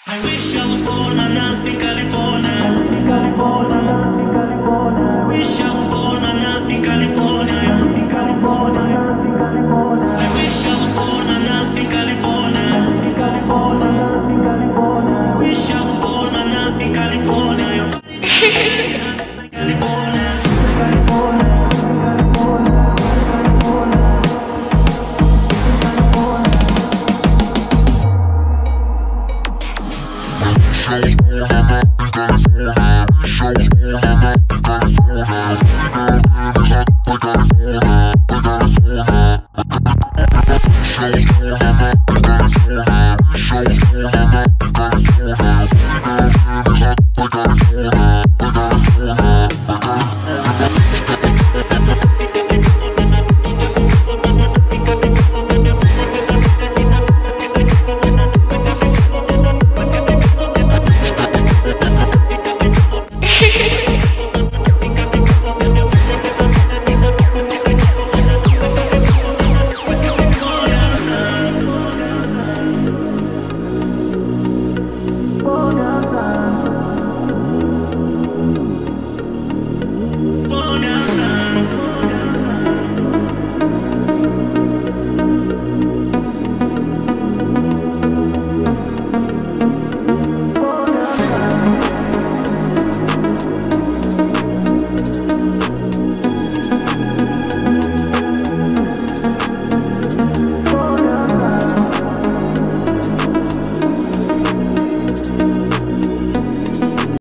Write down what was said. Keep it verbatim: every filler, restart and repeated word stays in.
I wish I was born and up in California. In California, in California. Wish I was born and up in California. In California, in California. I wish I was born and up in California. In California, in California. Wish I was born and up in California. California, California. I was born and up in California. I was born and up